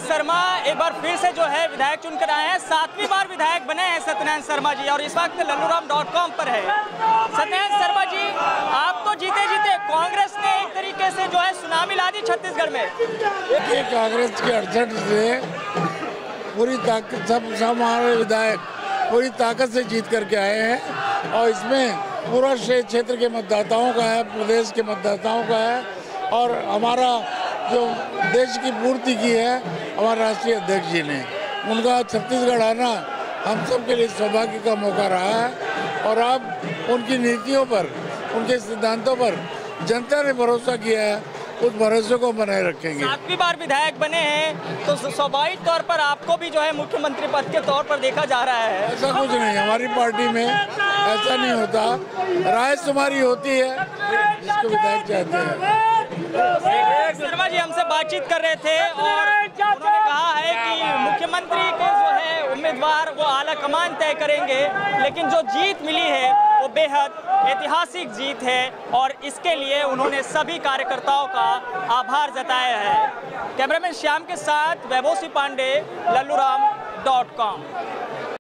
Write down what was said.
शर्मा एक बार फिर से जो है विधायक चुनकर आए हैं। 7वीं बार विधायक बने हैं सत्यनारायण शर्मा जी और इस वक्त लल्लूराम.com पर है। सत्यनारायण शर्मा जी, आप तो जीते जीते कांग्रेस ने एक तरीके से जो है सुनामी ला दी छत्तीसगढ़ में। देखिए, कांग्रेस के 68 से पूरी ताकत सब हमारे विधायक पूरी ताकत से जीत करके आए हैं और इसमें पूरा क्षेत्र के मतदाताओं का है, प्रदेश के मतदाताओं का है और हमारा जो देश की पूर्ति की है हमारे राष्ट्रीय अध्यक्ष जी ने, उनका छत्तीसगढ़ आना हम सब के लिए सौभाग्य का मौका रहा है और अब उनकी नीतियों पर, उनके सिद्धांतों पर जनता ने भरोसा किया है, उस भरोसे को बनाए रखेंगे। 7वीं बार विधायक बने हैं तो स्वाभाविक तौर पर आपको भी जो है मुख्यमंत्री पद के तौर पर देखा जा रहा है। ऐसा कुछ नहीं, हमारी पार्टी में ऐसा नहीं होता, राय तुम्हारी होती है जिसको विधायक चाहते हैं। शर्मा जी हमसे बातचीत कर रहे थे और उन्होंने कहा है कि मुख्यमंत्री के जो है उम्मीदवार वो आला कमान तय करेंगे, लेकिन जो जीत मिली है वो बेहद ऐतिहासिक जीत है और इसके लिए उन्होंने सभी कार्यकर्ताओं का आभार जताया है। कैमरामैन श्याम के साथ वैभव सिंह पांडे, लल्लूराम.com।